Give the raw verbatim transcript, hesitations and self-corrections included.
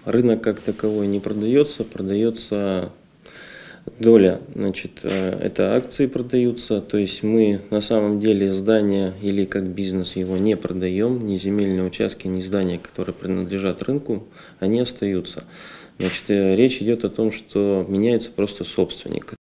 рынок как таковой не продается, продается доля, значит, это акции продаются, то есть мы на самом деле здание или как бизнес его не продаем, ни земельные участки, ни здания, которые принадлежат рынку, они остаются. Значит, речь идет о том, что меняется просто собственник.